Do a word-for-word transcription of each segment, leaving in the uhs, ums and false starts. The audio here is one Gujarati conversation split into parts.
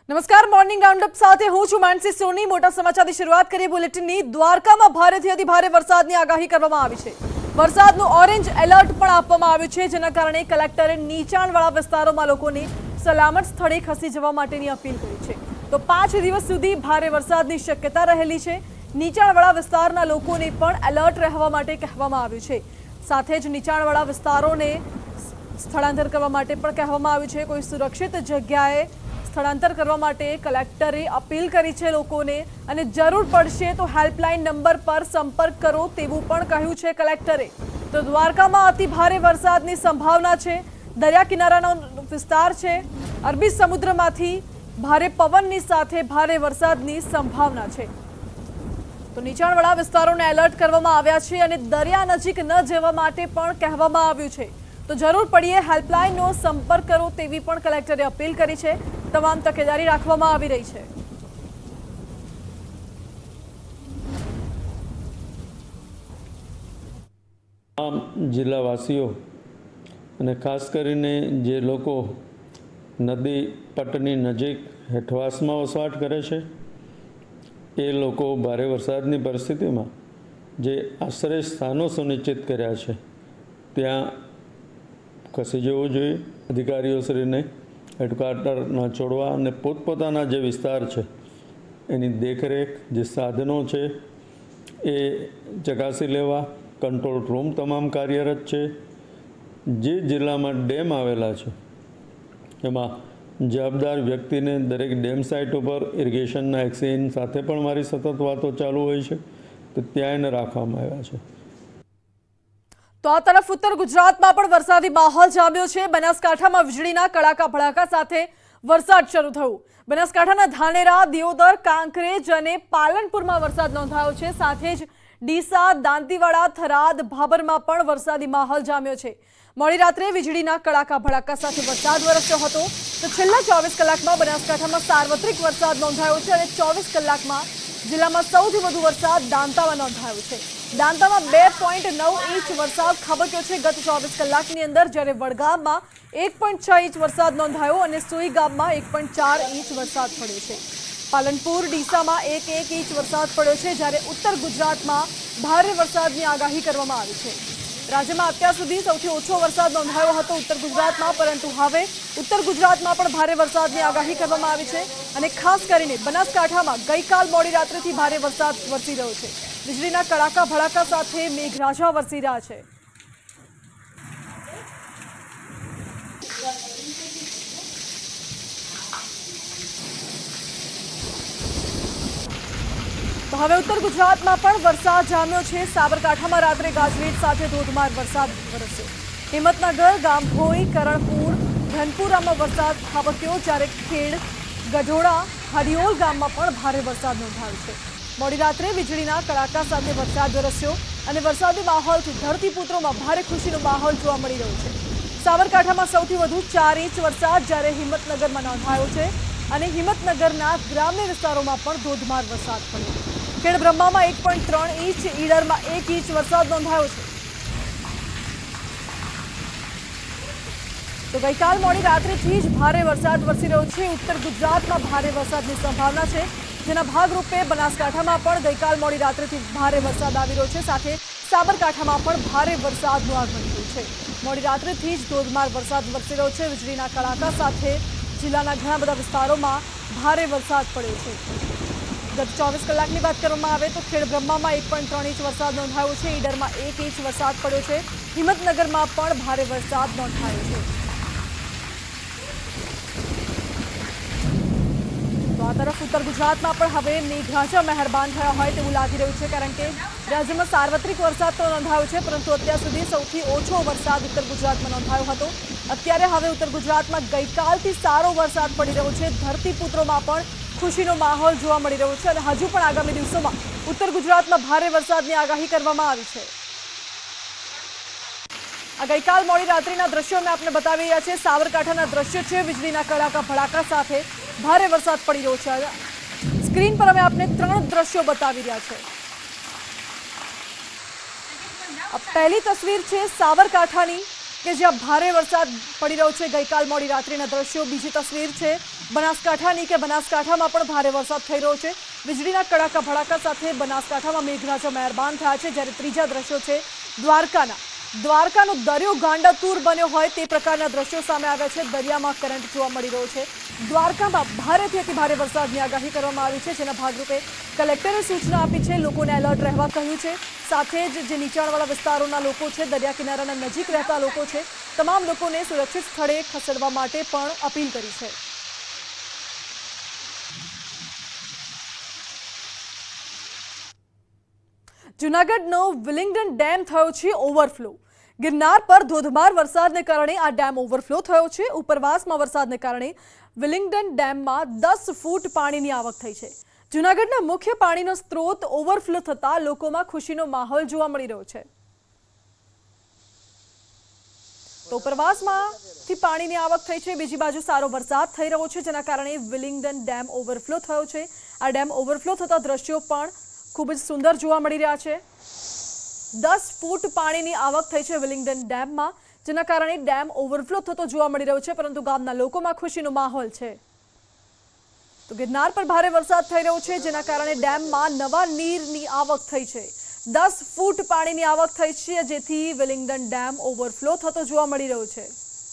નમસ્કાર મોર્નિંગ રાઉન્ડઅપ સાથે હું છું માનસી સોની। મોટા સમાચારની શરૂઆત કરીએ બુલેટિનની। દ્વારકામાં ભારેથી અતિભારે વરસાદની આગાહી કરવામાં આવી છે। વરસાદનું ઓરેન્જ એલર્ટ પણ આપવામાં આવ્યું છે, જેના કારણે કલેક્ટરે નીચાણવાળા વિસ્તારોમાં લોકોને સલામત સ્થળે ખસી જવા માટેની અપીલ કરી છે। તો પાંચ દિવસ સુધી ભારે વરસાદની શક્યતા રહેલી છે। નીચાણવાળા વિસ્તારના લોકોને પણ એલર્ટ રહેવા માટે કહેવામાં આવ્યું છે। સાથે જ નીચાણવાળા વિસ્તારોને સ્થળાંતર કરવા માટે પણ કહેવામાં આવ્યું છે। કોઈ સુરક્ષિત જગ્યાએ સ્થળાંતર કરવા માટે કલેક્ટરે અપીલ કરી છે લોકોને, અને જરૂર પડશે તો હેલ્પલાઇન નંબર પર સંપર્ક કરો તેવું પણ કહ્યું છે કલેક્ટરે। તો દ્વારકામાં અતિ ભારે વરસાદની સંભાવના છે। દરિયા કિનારાનો વિસ્તાર છે। અરબી સમુદ્રમાંથી ભારે પવનની સાથે ભારે વરસાદની સંભાવના છે। તો નીચાણવાળા વિસ્તારોને એલર્ટ કરવામાં આવ્યા છે અને દરિયા નજીક ન જવા માટે પણ કહેવામાં આવ્યું છે। તો જરૂર પડીએ હેલ્પલાઇનનો સંપર્ક કરો તેવી પણ કલેક્ટરે અપીલ કરી છે। તમામ તકેદારી રાખવામાં આવી રહી છે। તમામ જિલ્લાવાસીઓ અને ખાસ કરીને જે લોકો નદી પટની નજીક હેઠવાસમાં વસવાટ કરે છે એ લોકો ભારે વરસાદની પરિસ્થિતિમાં જે આશ્રય સ્થાનો સુનિશ્ચિત કર્યા છે ત્યાં ખસી જવું જોઈએ। અધિકારીઓશ્રીને હેડક્વાર્ટર ન છોડવા અને પોતપોતાના જે વિસ્તાર છે એની દેખરેખ, જે સાધનો છે એ ચકાસી લેવા। કંટ્રોલ રૂમ તમામ કાર્યરત છે। જે જિલ્લામાં ડેમ આવેલા છે એમાં જવાબદાર વ્યક્તિને દરેક ડેમ સાઇટ ઉપર ઇરિગેશનના એક્સચેન્જ સાથે પણ મારી સતત વાતો ચાલુ હોય છે, તો ત્યાં એને રાખવામાં આવ્યા છે। તો આ તરફ ઉત્તર ગુજરાતમાં પણ વરસાદી માહોલ જામ્યો છે। બનાસકાંઠામાં વીજળીના કડાકા ભડાકા સાથે વરસાદ શરૂ થયો। બનાસકાંઠાના ધાનેરા, દિયોદર, કાંકરેજ અને પાલનપુરમાં વરસાદ નોંધાયો છે। સાથે જ ડીસા, દાંતીવાડા, થરાદ, ભાભરમાં પણ વરસાદી માહોલ જામ્યો છે। મોડી રાત્રે વીજળીના કડાકા ભડાકા સાથે વરસાદ વરસ્યો હતો। તો છેલ્લા ચોવીસ કલાકમાં બનાસકાંઠામાં સાર્વત્રિક વરસાદ નોંધાયો છે અને ચોવીસ કલાકમાં જિલ્લામાં સૌથી વધુ વરસાદ દાંતામાં નોંધાયો છે। દાંતામાં બે પોઈન્ટ નવ ઇંચ વરસાદ ખાબક્યો છે ગત ચોવીસ કલાકની અંદર, જ્યારે વડગામમાં એક પોઈન્ટ છ ઇંચ વરસાદ નોંધાયો અને સુઈ ગામમાં એક પોઈન્ટ ચાર ઇંચ વરસાદ પડ્યો છે। પાલનપુર, ડીસામાં એક એક ઇંચ વરસાદ પડ્યો છે, જ્યારે ઉત્તર ગુજરાતમાં ભારે વરસાદની આગાહી કરવામાં આવી છે। રાજ્યમાં અત્યાર સુધી સૌથી ઓછો વરસાદ નોંધાયો હતો ઉત્તર ગુજરાતમાં, પરંતુ હવે ઉત્તર ગુજરાતમાં પણ ભારે વરસાદની આગાહી કરવામાં આવી છે। અને ખાસ કરીને બનાસકાંઠામાં ગઈકાલ મોડી રાત્રેથી ભારે વરસાદ વરસી રહ્યો છે। વીજળીના કડાકા ભડાકા સાથે મેઘરાજા વરસી રહ્યા છે। તો હવે ઉત્તર ગુજરાતમાં પણ વરસાદ જામ્યો છે। સાબરકાંઠામાં રાત્રે ગાજવીજ સાથે ધોધમાર વરસાદ વરસ્યો। હિંમતનગર, ગામભોઈ, કરણપુર, ધનપુરામાં વરસાદ ખાબક્યો, જ્યારે ખેડ, ગઢોડા, હરિયોલ ગામમાં પણ ભારે વરસાદ નોંધાયો છે। મોડી રાત્રે વીજળીના કડાકા સાથે વરસાદ વરસ્યો અને વરસાદી માહોલથી ધરતીપુત્રોમાં ભારે ખુશીનો માહોલ જોવા મળી રહ્યો છે। સાબરકાંઠામાં સૌથી વધુ ચાર ઇંચ વરસાદ જ્યારે હિંમતનગરમાં નોંધાયો છે અને હિંમતનગરના ગ્રામ્ય વિસ્તારોમાં પણ ધોધમાર વરસાદ પડ્યો। ખેડબ્રહ્મામાં એક પોઈન્ટ ત્રણ ઇંચ, ઈડરમાં એક ઇંચ વરસાદ નોંધાયો છે। તો ગઈકાલ મોડી રાત્રિથી જ ભારે વરસાદ વરસી રહ્યો છે। ઉત્તર ગુજરાતમાં ભારે વરસાદની સંભાવના છે, જેના ભાગરૂપે બનાસકાંઠામાં પણ ગઈકાલ મોડી રાત્રિથી ભારે વરસાદ આવી રહ્યો છે। સાથે સાબરકાંઠામાં પણ ભારે વરસાદનું આગમન થયું છે। મોડી રાત્રિથી જ ધોધમાર વરસાદ વરસી રહ્યો છે। વીજળીના કડાકા સાથે જિલ્લાના ઘણા બધા વિસ્તારોમાં ભારે વરસાદ પડ્યો છે। ગત ચોવીસ કલાકની વાત કરવામાં આવે તો ખેડબ્રહ્મામાં એક પોઈન્ટ ત્રણ ઇંચ વરસાદ નોંધાયો છે। ઈડરમાં એક ઇંચ વરસાદ પડ્યો છે। હિંમતનગરમાં પણ ભારે વરસાદ નોંધાયો છે। તો આ તરફ ઉત્તર ગુજરાતમાં પણ હવે મેઘરાજા મહેરબાન થયા હોય તેવું લાગી રહ્યું છે, કારણ કે રાજ્યમાં સાર્વત્રિક વરસાદ તો નોંધાયો છે, પરંતુ અત્યાર સુધી સૌથી ઓછો વરસાદ ઉત્તર ગુજરાતમાં નોંધાયો હતો। અત્યારે હવે ઉત્તર ગુજરાતમાં ગઈકાલથી સારો વરસાદ પડી રહ્યો છે। ધરતીપુત્રોમાં પણ ખુશીનો માહોલ જોવા મળી રહ્યો છે અને હજુ પણ આગામી દિવસોમાં ઉત્તર ગુજરાતમાં ભારે વરસાદની આગાહી કરવામાં આવી છે। આ ગઈકાલ મોડી રાત્રિના દ્રશ્યો મેં આપને બતાવી રહ્યા છે। સાબરકાંઠાના દ્રશ્યો છે। વીજળીના કડાકા ભડાકા સાથે ભારે વરસાદ પડી રહ્યો છે। સ્ક્રીન પર અમે આપને ત્રણ દ્રશ્યો બતાવી રહ્યા છે। આ પહેલી તસવીર છે સાબરકાંઠાની, કે જ્યાં ભારે વરસાદ પડી રહ્યો છે। ગઈકાલ મોડી રાત્રિના દ્રશ્યો। બીજી તસવીર છે બનાસકાંઠાની કે બનાસકાંઠામાં પણ ભારે વરસાદ થઈ રહ્યો છે। વીજળીના કડાકા ભડાકા સાથે બનાસકાંઠામાં મેઘરાજા મહેરબાન થયા છે। જ્યારે ત્રીજા દ્રશ્યો છે દ્વારકાના। દ્વારકાનો દરિયો ગાંડાતુર બન્યો હોય તે પ્રકારના દ્રશ્યો સામે આવ્યા છે। દરિયામાં કરંટ જોવા મળી રહ્યો છે। દ્વારકામાં ભારેથી અતિ ભારે વરસાદની આગાહી કરવામાં આવી છે, જેના ભાગરૂપે કલેક્ટરે સૂચના આપી છે, લોકોને એલર્ટ રહેવા કહ્યું છે। સાથે જ જે નીચાણવાળા વિસ્તારોના લોકો છે, દરિયા કિનારાના નજીક રહેતા લોકો છે, તમામ લોકોને સુરક્ષિત સ્થળે ખસેડવા માટે પણ અપીલ કરી છે। જૂનાગઢનો વિલિંગડન ડેમ થયો છે ઓવરફ્લો। ગિરનાર પર ધોધમાર વરસાદને કારણે આ ડેમ ઓવરફ્લો થયો છે। ઉપરવાસમાં વરસાદને કારણે વિલિંગડન ડેમમાં દસ ફૂટ પાણીની આવક થઈ છે। જૂનાગઢના મુખ્ય પાણીનો સ્ત્રોત ઓવરફ્લો થતા લોકોમાં ખુશીનો માહોલ જોવા મળી રહ્યો છે। તો ઉપરવાસમાંથી પાણીની આવક થઈ છે, બીજી બાજુ સારો વરસાદ થઈ રહ્યો છે, જેના કારણે વિલિંગડન ડેમ ઓવરફ્લો થયો છે। આ ડેમ ઓવરફ્લો થતા દ્રશ્યો પણ ખૂબ જ સુંદર જોવા મળી રહ્યા છે। દસ ફૂટ પાણીની આવક થઈ છે વિલિંગડન ડેમમાં, જેના કારણે ડેમ ઓવરફ્લો થતો જોવા મળી રહ્યો છે, પરંતુ ગામના લોકોમાં ખુશીનો માહોલ છે। તો ગિરનાર પર ભારે વરસાદ થઈ રહ્યો છે, જેના કારણે ડેમમાં નવા નીરની આવક થઈ છે। દસ ફૂટ પાણીની આવક થઈ છે, જેથી વિલિંગડન ડેમ ઓવરફ્લો થતો જોવા મળી રહ્યો છે।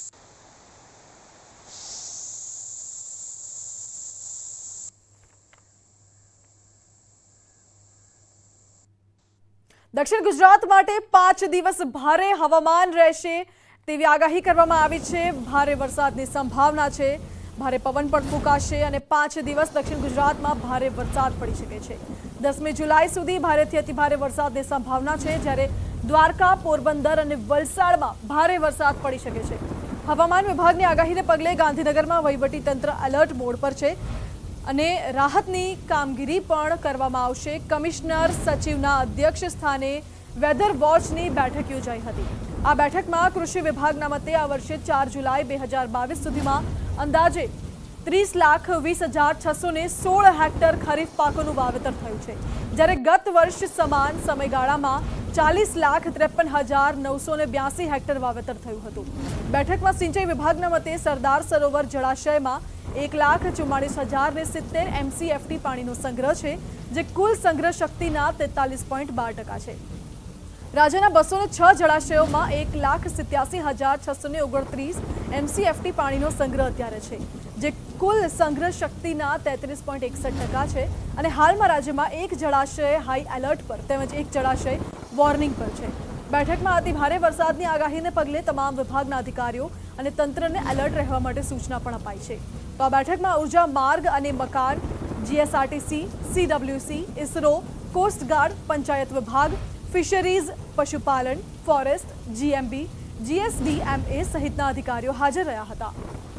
દક્ષિણ ગુજરાત માટે પાંચ દિવસ ભારે હવામાન રહેશે તેવી આગાહી કરવામાં આવી છે। ભારે વરસાદની સંભાવના છે, ભારે પવન પણ ફૂંકાશે અને પાંચ દિવસ દક્ષિણ ગુજરાતમાં ભારે વરસાદ પડી શકે છે। દસમી જુલાઈ સુધી ભારેથી અતિભારે વરસાદની સંભાવના છે, જ્યારે દ્વારકા, પોરબંદર અને વલસાડમાં ભારે વરસાદ પડી શકે છે। હવામાન વિભાગની આગાહીને પગલે ગાંધીનગરમાં વહીવટીતંત્ર એલર્ટ મોડ પર છે અને રાહતની કામગીરી પણ કરવામાં આવશે। કમિશનર સચિવના અધ્યક્ષ સ્થાને વેધર વોચની બેઠક યોજાઈ હતી। આ બેઠકમાં કૃષિ વિભાગના મતે આ વર્ષે ચાર જુલાઈ બે હજાર બાવીસ સુધીમાં અંદાજે ત્રીસ લાખ વીસ હજાર છસો ને સોળ હેક્ટર ખરીફ પાકોનું વાવેતર થયું છે, જ્યારે ગત વર્ષ સમાન સમયગાળામાં ચાલીસ લાખ ત્રેપન હજાર નવસો ને બ્યાસી હેક્ટર વાવેતર થયું હતું। બેઠકમાં સિંચાઈ વિભાગના મતે સરદાર સરોવર જળાશયમાં એક લાખ ચુમ્માળીસ હજાર ને સિત્તેર એમસીએફટી પાણીનો સંગ્રહ છે, જે કુલ સંગ્રહ શક્તિના તેતાલીસ પોઈન્ટ બાર ટકા છે। રાજ્યના બસો ને છ જળાશયોમાં એક લાખ સિત્યાસી હજાર છસો ને ઓગણત્રીસ એમસીએફટી પાણીનો સંગ્રહ અત્યારે છે, જે કુલ સંગ્રહ શક્તિના તેત્રીસ પોઈન્ટ એકસઠ ટકા છે। અને હાલમાં રાજ્યમાં એક જળાશય હાઈ એલર્ટ પર તેમજ એક જળાશય વોર્નિંગ પર છે। બેઠકમાં અતિ ભારે વરસાદની આગાહીને પગલે તમામ વિભાગના અધિકારીઓ અને તંત્રને એલર્ટ રહેવા માટે સૂચના પણ અપાઈ છે। તો આ બેઠકમાં ઉર્જા, માર્ગ અને મકાન, GSRTC, CWC, ISRO, coast guard, panchayat વિભાગ, ફિશરીઝ, પશુપાલન, ફોરેસ્ટ, જીએમબી, જીએસડીએમએ સહિતના અધિકારીઓ હાજર રહ્યા હતા।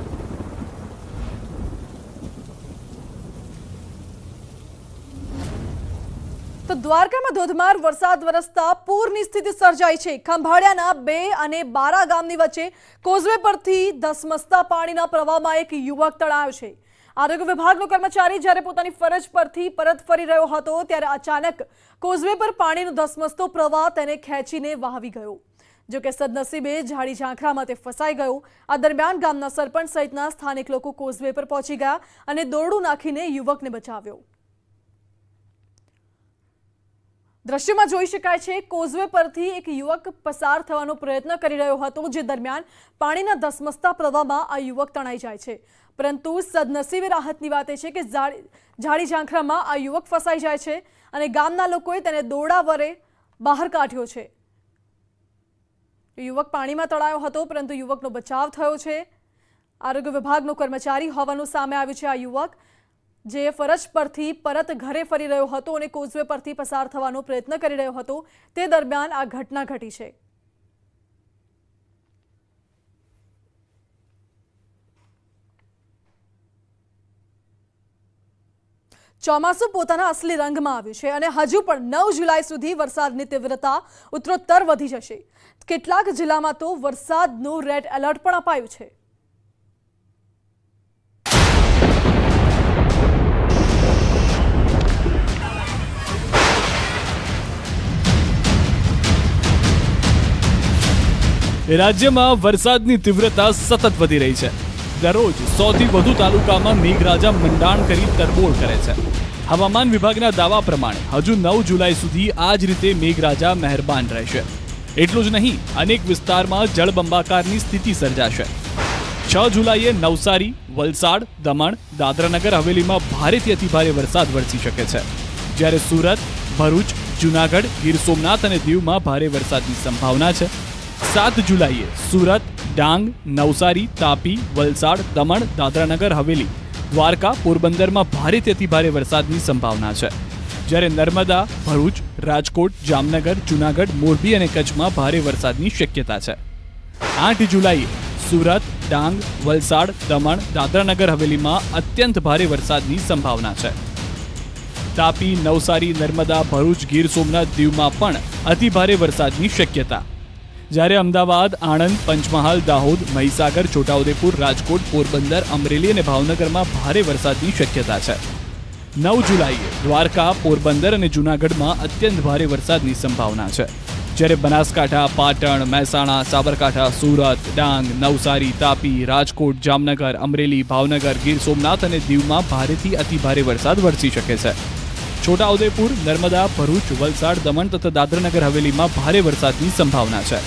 તો દ્વારકામાં ધોધમાર વરસાદ વરસતા પૂરની સ્થિતિ સર્જાઈ છે। ખંભાળિયાના બે અને બારા ગામની વચ્ચે કોઝવે પરથી ધસમસતા પાણીના પ્રવાહમાં એક યુવક તણાયો છે। આરોગ્ય વિભાગનો કર્મચારી જ્યારે પોતાની ફરજ પરથી પરત ફરી રહ્યો હતો, ત્યારે અચાનક કોઝવે પર પાણીનો ધસમસતો પ્રવાહ તેને ખેંચીને વહાવી ગયો। જો કે સદનસીબે ઝાડી ઝાંખરામાં તે ફસાઈ ગયો। આ દરમિયાન ગામના સરપંચ સહિતના સ્થાનિક લોકો કોઝવે પર પહોંચી ગયા અને દોરડું નાખીને યુવકને બચાવ્યો। દ્રશ્યમાં જોઈ શકાય છે, કોઝવે પરથી એક યુવક પસાર થવાનો પ્રયત્ન કરી રહ્યો હતો, જે દરમિયાન પાણીના ધસમસતા પ્રવાહમાં આ યુવક તણાઈ જાય છે। પરંતુ સદનસીબે રાહતની વાત એ છે કે ઝાડી ઝાંખરામાં આ યુવક ફસાઈ જાય છે અને ગામના લોકોએ તેને દોરડા વડે બહાર કાઢ્યો છે। યુવક પાણીમાં તણાયો હતો, પરંતુ યુવકનો બચાવ થયો છે। આરોગ્ય વિભાગનો કર્મચારી હોવાનું સામે આવ્યું છે। આ યુવક જે ફરજ પરથી પરત ઘરે ફરી રહ્યો હતો અને કોઝવે પરથી પસાર થવાનો પ્રયત્ન કરી રહ્યો હતો, તે દરમિયાન આ ઘટના ઘટી છે। ચોમાસું પોતાના અસલી રંગમાં આવ્યું છે અને હજુ પણ નવ જુલાઈ સુધી વરસાદની તીવ્રતા ઉત્તરોત્તર વધી જશે। કેટલાક જિલ્લામાં તો વરસાદનું રેડ એલર્ટ પણ અપાયું છે। રાજ્યમાં વરસાદની તીવ્રતા સતત વધી રહી છે। દરરોજ સૌથી વધુ તાલુકામાં મેઘરાજા મંડાણ કરી તરબોળ કરે છે। હવામાન વિભાગના દાવા પ્રમાણે હજુ નવ જુલાઈ સુધી આ જ રીતે મેઘરાજા મહેરબાન રહેશે। એટલું જ નહીં, અનેક વિસ્તારમાં જળબંબાકારની સ્થિતિ સર્જાશે। છ જુલાઈએ નવસારી, વલસાડ, દમણ, દાદરાનગર હવેલીમાં ભારેથી અતિભારે વરસાદ વરસી શકે છે, જ્યારે સુરત, ભરૂચ, જૂનાગઢ, ગીર સોમનાથ અને દીવમાં ભારે વરસાદની સંભાવના છે। સાત જુલાઈએ સુરત, ડાંગ, નવસારી, તાપી, વલસાડ, દમણ, દાદરાનગર હવેલી, દ્વારકા, પોરબંદરમાં ભારેથી અતિભારે વરસાદની સંભાવના છે, જ્યારે નર્મદા, ભરૂચ, રાજકોટ, જામનગર, જૂનાગઢ, મોરબી અને કચ્છમાં ભારે વરસાદની શક્યતા છે। આઠ જુલાઈએ સુરત, ડાંગ, વલસાડ, દમણ, દાદરાનગર હવેલીમાં અત્યંત ભારે વરસાદની સંભાવના છે। તાપી, નવસારી, નર્મદા, ભરૂચ, ગીર સોમનાથ, દીવમાં પણ અતિભારે વરસાદની શક્યતા, જ્યારે અમદાવાદ, આણંદ, પંચમહાલ, દાહોદ, મહીસાગર, છોટાઉદેપુર, રાજકોટ, પોરબંદર, અમરેલી અને ભાવનગરમાં ભારે વરસાદની શક્યતા છે। નવ જુલાઈએ દ્વારકા, પોરબંદર અને જૂનાગઢમાં અત્યંત ભારે વરસાદની સંભાવના છે, જ્યારે બનાસકાંઠા, પાટણ, મહેસાણા, સાબરકાંઠા, સુરત, ડાંગ, નવસારી, તાપી, રાજકોટ, જામનગર, અમરેલી, ભાવનગર, ગીર સોમનાથ અને દીવમાં ભારેથી અતિભારે વરસાદ વરસી શકે છે। છોટાઉદેપુર, નર્મદા, ભરૂચ, વલસાડ, દમણ તથા દાદરાનગર હવેલીમાં ભારે વરસાદની સંભાવના છે।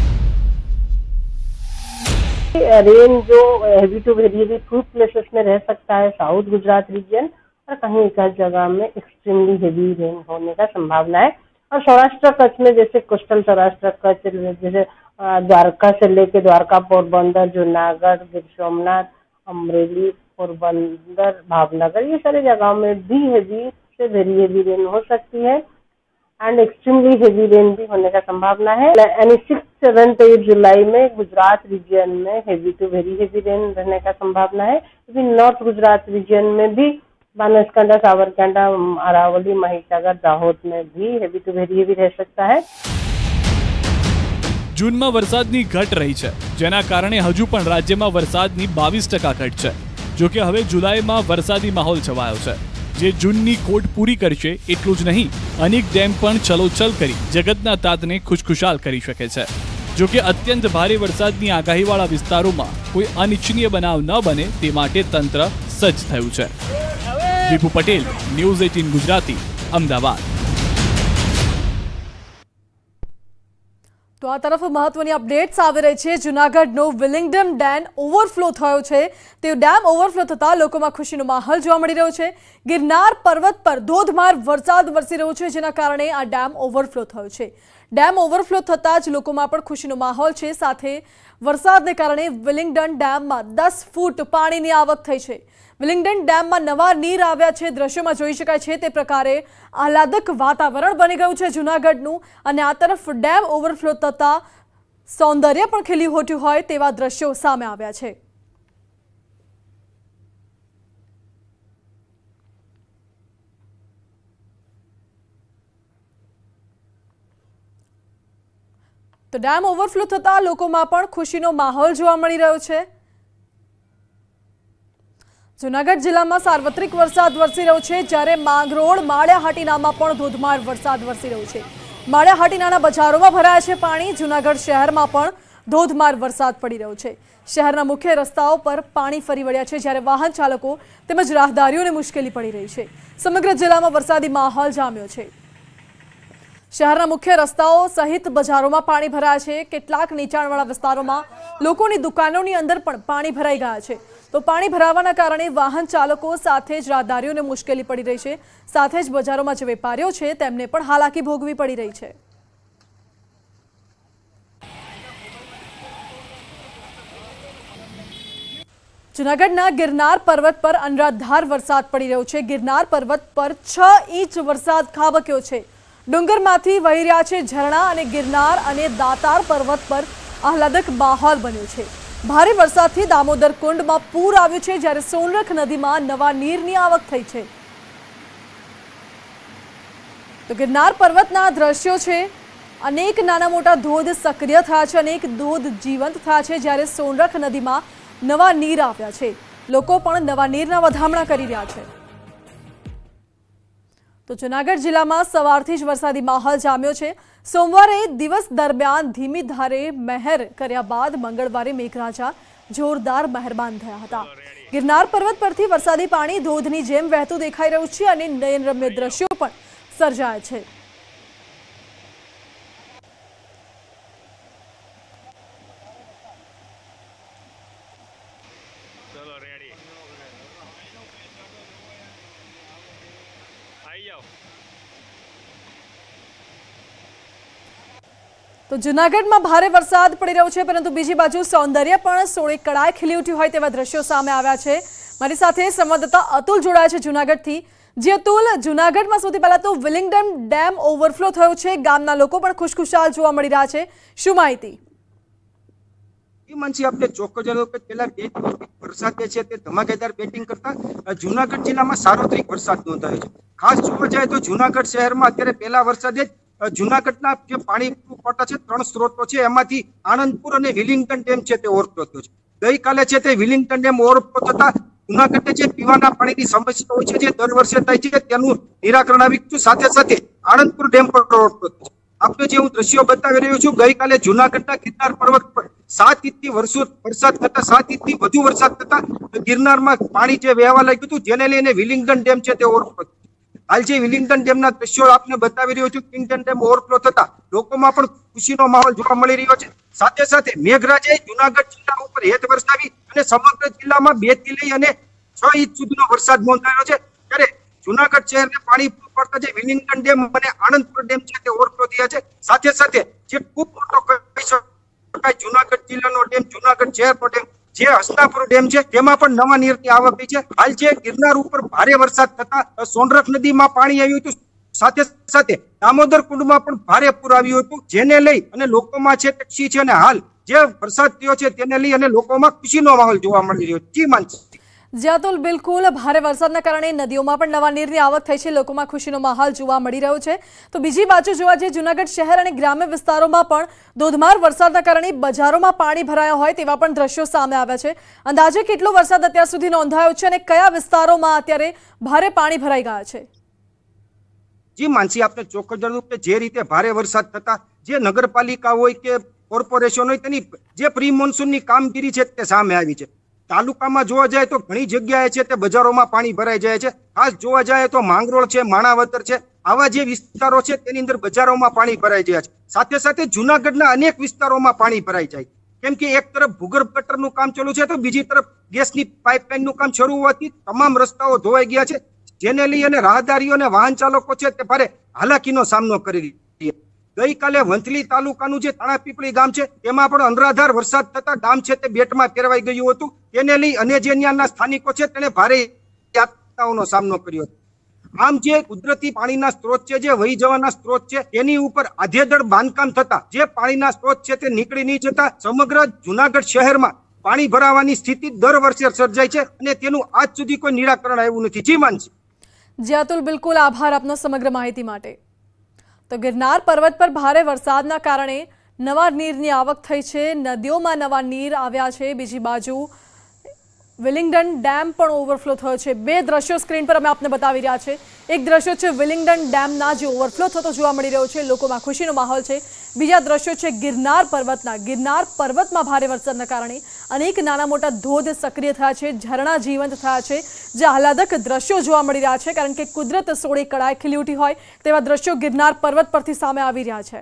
रेन जो heavy to very heavy few places में रह सकता है, साउथ गुजरात रीजन और कहीं एक आध जगह में एक्सट्रीमली हेवी रेन होने का संभावना है। और सौराष्ट्र कच्छ में जैसे कोस्टल सौराष्ट्र कच्छ, जैसे द्वारका से लेके द्वारका, पोरबंदर, जूनागढ़, गिर सोमनाथ, अमरेली, पोरबंदर, भावनगर, ये सारे जगहों में भी हेवी से वेरी हेवी रेन हो सकती है एंड एक्सट्रीमली हेवी रेन भी होने का संभावना है। यानी सिक्स सेवन्थ एट जुलाई में गुजरात रीजन में heavy to very heavy rain रहने का संभावना है। नॉर्थ गुजरात रीजन में भी बनासकांठा, साबरकांठा, अरावली, महीसागर, दाहोद में भी हेवी टू वेरी हेवी रह सकता है। જૂનમાં વરસાદની ઘટ રહી છે, જેના કારણે હજુ પણ રાજ્યમાં વરસાદની બાવીસ ટકા ઘટ છે। જોકે હવે જુલાઈમાં વરસાદી માહોલ છવાયો છે, જે જૂનની કોટ પૂરી કરશે। એટલું જ નહીં, અનેક ડેમ પણ છલોછલ કરી જગતના તાતને ખુશખુશાલ કરી શકે છે। જોકે અત્યંત ભારે વરસાદની આગાહીવાળા વિસ્તારોમાં કોઈ અનિચ્છનીય બનાવ ન બને તે માટે તંત્ર સજ્જ થયું છે। Vipu Patel, news eighteen Gujarati, Ahmedabad. તો આ તરફ મહત્વની અપડેટ્સ આવી રહી છે। જૂનાગઢનો વિલિંગડન ડેમ ઓવરફ્લો થયો છે। તે ડેમ ઓવરફ્લો થતા લોકોમાં ખુશીનો માહોલ જોવા મળી રહ્યો છે। ગિરનાર પર્વત પર ધોધમાર વરસાદ વરસી રહ્યો છે, જેના કારણે આ ડેમ ઓવરફ્લો થયો છે। ડેમ ઓવરફ્લો થતા જ લોકોમાં પણ ખુશીનો માહોલ છે। સાથે વરસાદને કારણે વિલિંગડન ડેમમાં દસ ફૂટ પાણીની આવક થઈ છે। વિલિંગડન ડેમમાં નવા નીર આવ્યા છે। દ્રશ્યોમાં જોઈ શકાય છે તે પ્રકારે આહલાદક વાતાવરણ બની ગયું છે જૂનાગઢનું। અને આ તરફ ડેમ ઓવરફ્લો થતા સૌંદર્ય પણ ખીલી ઉઠ્યું હોય તેવા દ્રશ્યો સામે આવ્યા છે। તો ડેમ ઓવરફ્લો થતા લોકોમાં પણ ખુશીનો માહોલ જોવા મળી રહ્યો છે। જૂનાગઢ જિલ્લામાં સાર્વત્રિક વરસાદ વરસી રહ્યો છે, જ્યારે માંગરોળ, માળિયાહાટીનામાં પણ ધોધમાર વરસાદ વરસી રહ્યો છે। માળિયાહાટીનાના બજારોમાં ભરાયા છે પાણી। જૂનાગઢ શહેરમાં પણ ધોધમાર વરસાદ પડી રહ્યો છે। શહેરના મુખ્ય રસ્તાઓ પર પાણી ફરી વળ્યા છે, જ્યારે વાહન ચાલકો તેમજ રાહદારીઓને મુશ્કેલી પડી રહી છે। સમગ્ર જિલ્લામાં વરસાદી માહોલ જામ્યો છે। શહેરના મુખ્ય રસ્તાઓ સહિત બજારોમાં પાણી ભરાયા છે। કેટલાક નીચાણવાળા વિસ્તારોમાં લોકોની દુકાનોની અંદર પણ પાણી ભરાઈ ગયા છે। તો પાણી ભરાવાના કારણે વાહન ચાલકો સાથે જ રાહદારીઓને મુશ્કેલી પડી રહી છે। સાથે જ બજારોમાં જે વેપારીઓ છે તેમને પણ હાલાકી ભોગવી પડી રહી છે। જૂનાગઢના ગિરનાર પર્વત પર અનરાધાર વરસાદ પડી રહ્યો છે। ગિરનાર પર્વત પર છ ઇંચ વરસાદ ખાબક્યો છે। ડુંગરમાંથી વહી રહ્યા છે ઝરણા અને ગિરનાર અને દાતાર પર્વત પર આહલાદક માહોલ બન્યો છે। ભારે વરસાદથી દામોદર કુંડમાં પૂર આવ્યું છે, જ્યારે સોનરખ નદીમાં નવા નીરની આવક થઈ છે। તો ગિરનાર પર્વતના દ્રશ્યો છે। અનેક નાના મોટા ધોધ સક્રિય થયા છે, અનેક ધોધ જીવંત થયા છે, જ્યારે સોનરખ નદીમાં નવા નીર આવ્યા છે। લોકો પણ નવા નીરના વધામણા કરી રહ્યા છે। તો જૂનાગઢ જિલ્લામાં સવારથી જ વરસાદી માહોલ જામ્યો છે। સોમવારે દિવસ દરમિયાન ધીમી ધારે મહેર કર્યા બાદ મંગળવારે મેઘરાજા જોરદાર મહેરબાન થયા હતા। ગિરનાર પર્વત પરથી વરસાદી પાણી ધોધની જેમ વહેતું દેખાઈ રહ્યું છે અને નયનરમ્ય દ્રશ્યો પણ સર્જાય છે। તો જૂનાગઢમાં ભારે વરસાદ પડી રહ્યો છે, પરંતુ બીજી બાજુ સૌંદર્ય પણ સોળે કળાએ ખીલી ઉઠ્યું હોય તેવા દ્રશ્યો સામે આવ્યા છે। મારી સાથે સંવાદદાતા અતુલ જોડાયા છે જૂનાગઢથી। જે અતુલ, જૂનાગઢમાં સૌથી પહેલા તો વિલિંગડન ડેમ ઓવરફ્લો થયો છે, ગામના લોકો પણ ખુશખુશાલ જોવા મળી રહ્યા છે, શું માહિતી? માનસી, આપણે ચોક્કસ જણાવ્યું કે પેલા બે વરસાદ છે તે ધમાકેદાર બેટિંગ કરતા જૂનાગઢ જિલ્લામાં સાર્વત્રિક વરસાદ નોંધાયો છે। ખાસ જોવા જાય તો જૂનાગઢ શહેરમાં અત્યારે પહેલા વરસાદે જ જૂનાગઢના જે પાણી પડતા છે ત્રણ સ્ત્રોતો છે, એમાંથી આનંદપુર અને વિલિંગડન ડેમ છે તે ઓવરફ્લો થયો છે। ગઈકાલે છે તે વિલિંગડન ડેમ ઓવરફ્લો થતા જૂનાગઢે જે પીવાના પાણીની સમસ્યા હોય છે જે દર વર્ષે થાય છે તેનું નિરાકરણ આવી ગયું। સાથે સાથે આનંદપુર ડેમ પર ઓવરફ્લો થયો છે। આપણે જે હું દ્રશ્યો બતાવી રહ્યો છું, ગઈકાલે જૂનાગઢના ગિરનાર પર્વત પર સાત ઇંચથી વર્ષો વરસાદ થતા સાત ઇંચથી વધુ વરસાદ થતા ગિરનારમાં પાણી જે વહેવા લાગ્યું હતું, જેને લઈને વિલિંગડન ડેમ છે તે ઓવરફ્લો। હાલ જે વિલિંગડન ડેમના દ્રશ્યો આપને બતાવી રહ્યો છું, કિંગડન ડેમ ઓવરફ્લો થતા લોકોમાં પણ ખુશીનો માહોલ જોવા મળી રહ્યો છે। સાથે સાથે મેઘરાજાએ જૂનાગઢ જિલ્લા ઉપર હેત વરસાવી અને સમગ્ર જિલ્લામાં બે થી લઈ અને છ ઇંચ સુધીનો વરસાદ નોંધાયો છે। ત્યારે જૂનાગઢ શહેરને પાણી પડતા જે વિલિંગડન ડેમ અને આનંદપુર ડેમ છે તે ઓવરફ્લો થયા છે। સાથે સાથે જે ખૂબ મોટો કહી શકાય જૂનાગઢ જિલ્લાનો ડેમ, જૂનાગઢ શહેરનો ડેમ જે હસનાપુર ડેમ છે તેમાં પણ નવા નીરની આવક થઈ છે। હાલ જે ગિરનાર ઉપર ભારે વરસાદ થતા સોનરખ નદીમાં પાણી આવ્યું હતું, સાથે સાથે દામોદર કુંડમાં પણ ભારે પૂર આવ્યું હતું, જેને લઈ અને લોકોમાં છે ખુશી છે અને હાલ જે વરસાદ થયો છે તેને લઈ અને લોકોમાં ખુશીનો માહોલ જોવા મળી રહ્યો છે। જી માનસી। જ્યાતુલ, બિલકુલ ભારે વરસાદના કારણે નદીઓમાં પણ નવા નીરની આવક થઈ છે, લોકોમાં ખુશીનો માહોલ જોવા મળી રહ્યો છે। તો બીજી બાજુ જોવા જઈએ, જૂનાગઢ શહેર અને ગ્રામ્ય વિસ્તારોમાં પણ ધોધમાર વરસાદના કારણે બજારોમાં પાણી ભરાયા હોય તેવા પણ દ્રશ્યો સામે આવ્યા છે। અંદાજે કેટલો વરસાદ અત્યાર સુધી નોંધાયો છે અને કયા વિસ્તારોમાં અત્યારે ભારે પાણી ભરાઈ ગયા છે? જી માનસી, આપણે ચોક્કસ જણાવ્યું કે જે રીતે ભારે વરસાદ થતા જે નગરપાલિકા હોય કે કોર્પોરેશન હોય તેની જે પ્રી મોન્સૂનની કામગીરી છે તે સામે આવી છે। તાલુકામાં જોવા જાય તો ઘણી જગ્યાએ છે તે બજારોમાં પાણી ભરાઈ જાય છે। ખાસ જોવા જાય તો માંગરોળ છે, માણાવદર છે, આવા જે વિસ્તારો છે તેની અંદર બજારોમાં પાણી ભરાઈ જાય છે। સાથે સાથે જૂનાગઢના અનેક વિસ્તારોમાં પાણી ભરાઈ જાય, કેમ કે એક તરફ ભૂગર્ભ ગટરનું કામ ચાલુ છે તો બીજી તરફ ગેસની પાઇપલાઇનનું કામ શરૂ હોવાથી તમામ રસ્તાઓ ધોવાઈ ગયા છે, જેને લઈ અને રાહદારીઓ અને વાહન ચાલકો છે તે ભારે હાલાકીનો સામનો કરી રહ્યા છે। ગઈકાલે વંથલી તાલુકાનું જે તાણાપીપળી ગામ છે તેમાં પણ અનરાધાર વરસાદ થતા ગામ છે તે બેટમાં ફેરવાઈ ગયું હતું, તેને લઈ અને જે ત્યાંના સ્થાનિકો છે તેને ભારે યાતનાઓનો સામનો કર્યો હતો। આમ જે કુદરતી પાણીના સ્ત્રોત છે, જે વહી જવાના સ્ત્રોત છે, તેની ઉપર આધેધડ બાંધકામ થતા જે પાણીના સ્ત્રોત છે તે નીકળી નહીં જતા સમગ્ર જૂનાગઢ શહેરમાં પાણી ભરાવાની સ્થિતિ દર વર્ષે સર્જાય છે અને તેનું આજ સુધી કોઈ નિરાકરણ આવ્યું નથી। જી માનસી। જ્યાતુલ, બિલકુલ આભાર આપનો સમગ્ર માહિતી માટે। તો ગિરનાર પર્વત પર ભારે વરસાદના કારણે નવા નીરની આવક થઈ છે, નદીઓમાં નવા નીર આવ્યા છે। બીજી બાજુ વિલિંગડન ડેમ પણ ઓવરફ્લો થયો છે। બે દ્રશ્યો સ્ક્રીન પર અમે આપને બતાવી રહ્યા છે। એક દ્રશ્યો છે વિલિંગડન ડેમના જે ઓવરફ્લો થતો જોવા મળી રહ્યો છે, લોકોમાં ખુશીનો માહોલ છે। બીજા દ્રશ્યો છે ગિરનાર પર્વતના। ગિરનાર પર્વતમાં ભારે વરસાદના કારણે અનેક નાના મોટા ધોધ સક્રિય થયા છે, ઝરણા જીવંત થયા છે, જે આહલાદક દ્રશ્યો જોવા મળી રહ્યા છે, કારણ કે કુદરત સોળે કળાએ ખીલી ઉઠી હોય તેવા દ્રશ્યો ગિરનાર પર્વત પરથી સામે આવી રહ્યા છે।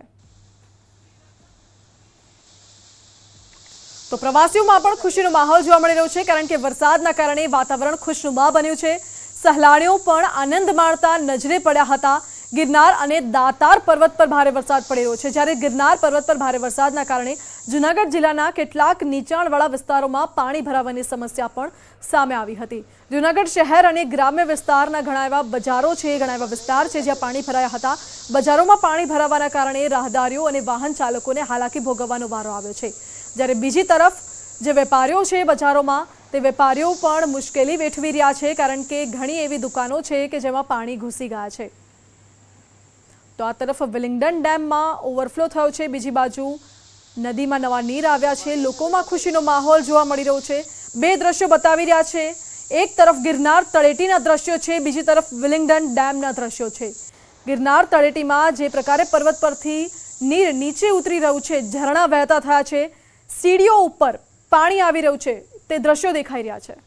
તો પ્રવાસીઓમાં પણ ખુશીનો માહોલ જોવા મળી રહ્યો છે, કારણ કે વરસાદના કારણે વાતાવરણ ખુશનુમા બન્યું છે। સહેલાણીઓ પણ આનંદ માણતા નજરે પડ્યા હતા। ગિરનાર અને દાતાર પર્વત પર ભારે વરસાદ પડી રહ્યો છે, જ્યારે ગિરનાર પર્વત પર ભારે વરસાદના કારણે જૂનાગઢ જિલ્લાના કેટલાક નીચાણવાળા વિસ્તારોમાં પાણી ભરાવાની સમસ્યા પણ સામે આવી હતી। જૂનાગઢ શહેર અને ગ્રામ્ય વિસ્તારના ઘણા એવા બજારો છે, ઘણા એવા વિસ્તાર છે જ્યાં પાણી ભરાયા હતા। બજારોમાં પાણી ભરાવાના કારણે રાહદારીઓ અને વાહન ચાલકોને હાલાકી ભોગવવાનો વારો આવ્યો છે, જ્યારે બીજી તરફ જે વેપારીઓ છે બજારોમાં તે વેપારીઓ પણ મુશ્કેલી વેઠવી રહ્યા છે, કારણ કે ઘણી એવી દુકાનો છે કે જેમાં પાણી ઘૂસી ગયા છે। તો આ તરફ વિલિંગડન ડેમમાં ઓવરફ્લો થયો છે, બીજી બાજુ નદીમાં નવા નીર આવ્યા છે, લોકોમાં ખુશીનો માહોલ જોવા મળી રહ્યો છે। બે દ્રશ્યો બતાવી રહ્યા છે, એક તરફ ગિરનાર તળેટીના દ્રશ્યો છે, બીજી તરફ વિલિંગડન ડેમના દ્રશ્યો છે। ગિરનાર તળેટીમાં જે પ્રકારે પર્વત પરથી નીર નીચે ઉતરી રહ્યું છે, ઝરણા વહેતા થયા છે, સીડીઓ ઉપર પાણી આવી રહ્યું છે તે દ્રશ્યો દેખાઈ રહ્યા છે।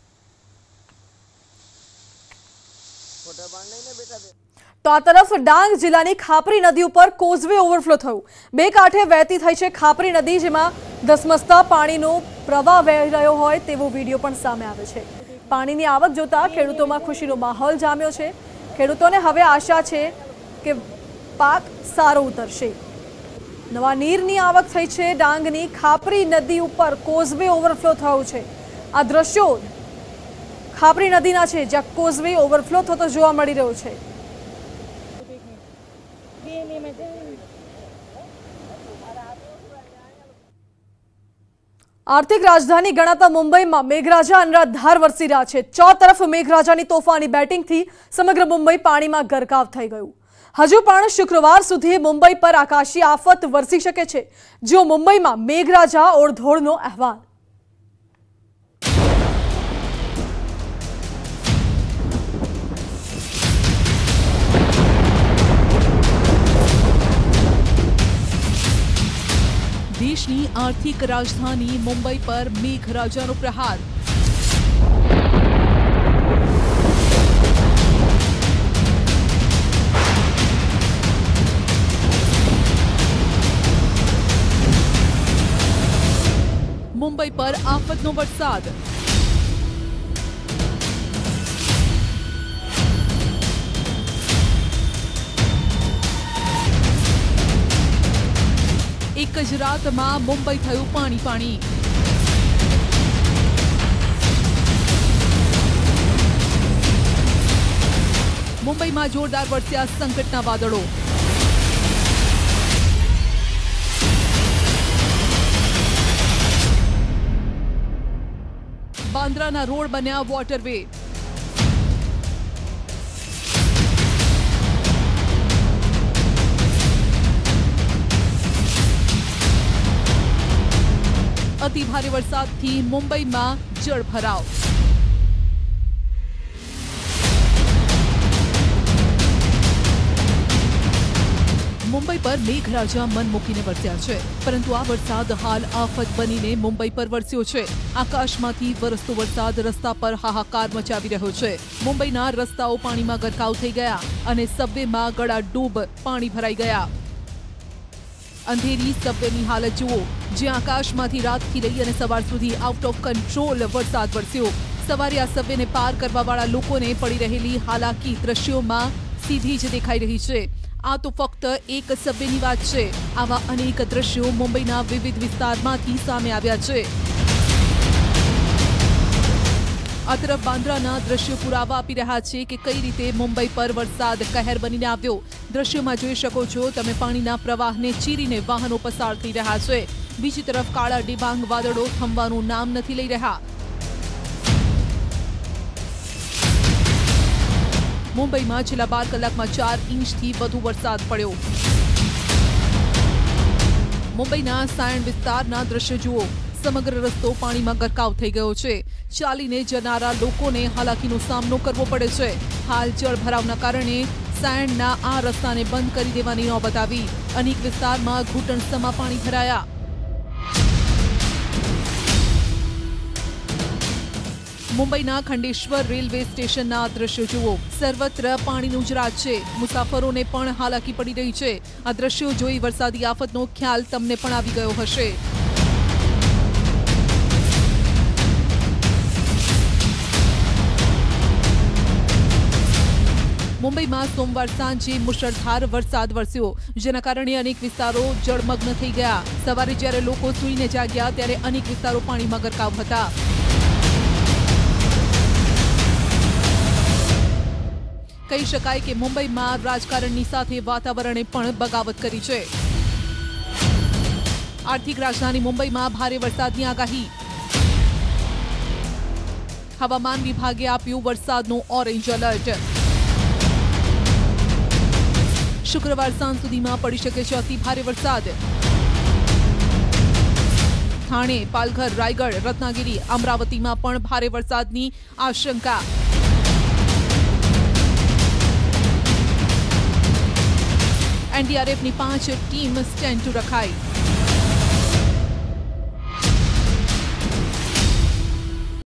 તો આ તરફ ડાંગ જિલ્લાની ખાપરી નદી ઉપર કોઝવે ઓવરફ્લો થયું। બે કાંઠે વહેતી થઈ છે ખાપરી નદી, જેમાં ધસમસતા પાણીનો પ્રવાહ વહી રહ્યો હોય તેવો વિડીયો પણ સામે આવે છે। પાણીની આવક જોતા ખેડૂતોમાં ખુશીનો માહોલ જામ્યો છે। ખેડૂતોને હવે આશા છે કે પાક સારો ઉતરશે। નવા નીરની આવક થઈ છે। ડાંગની ખાપરી નદી ઉપર કોઝવે ઓવરફ્લો થયો છે। આ દ્રશ્યો ખાપરી નદીના છે, જ્યાં કોઝવે ઓવરફ્લો થતો જોવા મળી રહ્યો છે। आर्थिक राजधानी गणाता मुंबई में मेघराजा अनराधार वरसी रहा है। चौ तरफ मेघराजानी तोफानी बेटिंग थी समग्र मुंबई पानी में गरकाव थई गयुं। हजू पण शुक्रवार सुधी मुंबई पर आकाशी आफत वरसी शके छे। जो मुंबई में मेघराजा ओढ़धोड़नो अहवाल। देशनी आर्थिक राजधानी मुंबई पर मेघराजानो प्रहार। मुंबई पर आफतनो वरसाद। एक ज रात में मुंबई थयुं पाणी पाणी। मुंबई में जोरदार वरस्या संकटना वादळो। बांद्राना रोड बन्या वॉटरवे। अति भारे वरसाद थी मुंबई में जल भराव। मुंबई पर मेघराजा मन मूकीने वरस्या छे, परंतु आ वरसाद हाल आफत बनीने मुंबई पर वरस्यो छे। आकाशमांथी वरसतो वरसाद रस्ता पर हाहाकार मचावी रह्यो छे। मुंबईना रस्ताओ पाणीमां गरकाव थई गया अने सबवेमां गळाडूब पाणी भराई गया। अंधेरी सबवेनी हालत जुओ, ज्यां आकाशमांथी रातथी लई अने सवार सुधी आउट ऑफ कंट्रोल वरसाद वरस्यो। सवारे आ सबवेने पार करवावाळा लोकोने पड़ी रहेली हालाकी दृश्योमां सीधी ज देखाई रही छे। आ तो फक्त एक सबवेनी वात छे। आवा अनेक दृश्यो मुंबईना विविध विસ્તારમાંથી सामे આવ્યા છે। आ तरफ बांद्राना दृश्यो पुरावा आपी रह्या छे के कई रीते मुंबई पर वरसाद कहर बनीने આવ્યો। दृश्योमां જોઈ શકો છો તમે પાણીના પ્રવાહને ચીરીને વાહનો પસાર થઈ રહ્યા છે। બીજી તરફ કાળા ડિબાંગ વાદળો થમવાનું નામ નથી લઈ રહ્યા। મુંબઈમાં છેલ્લા બાર કલાકમાં ચાર ઇંચથી વધુ વરસાદ પડ્યો। મુંબઈના સાયણ વિસ્તારના દૃશ્ય જુઓ, સમગ્ર રસ્તો પાણીમાં ગરકાવ થઈ ગયો છે। ચાલીને જનારા લોકોને હાલાકીનો સામનો કરવો પડે છે। હાલ જળભરાવના કારણે સાયણના આ રસ્તાને બંધ કરી દેવાની નોબત આવી। અનેક વિસ્તારમાં ઘૂંટણસમા પાણી ભરાયા। मुंबईना खंडेश्वर रेलवे स्टेशनना दृश्यो जुओ, सर्वत्र पाणीनुं ज राज छे। मुसाफरोने पण हालाकी पड़ी रही छे। आ दृश्यो जोई वरसादी आफतनो ख्याल तमने पण आवी गयो हशे। मुंबईमां सोमवार सांजे मुसळधार वरसाद वरस्यो, जेना कारणे अनेक विસ્તારો जळमग्न थई गया। सवारे ज्यारे लोको सूईने जाग्या त्यारे अनेक विસ્તારો पाणीमां गरकाव हता। કહી શકાય કે મુંબઈમાં રાજકારણની સાથે વાતાવરણે પણ બગાવત કરી છે। આર્થિક રાજધાની મુંબઈમાં ભારે વરસાદની આગાહી। હવામાન વિભાગે આપ્યું વરસાદનું ઓરેન્જ એલર્ટ। શુક્રવાર સાંજ સુધીમાં પડી શકે છે અતિ ભારે વરસાદ। થાણે, પાલઘર, રાયગઢ, રત્નાગીરી, અમરાવતીમાં પણ ભારે વરસાદની આશંકા। एनडीआरएफ ની પાંચ ટીમ સ્ટેન્ડ ટુ રખાઈ।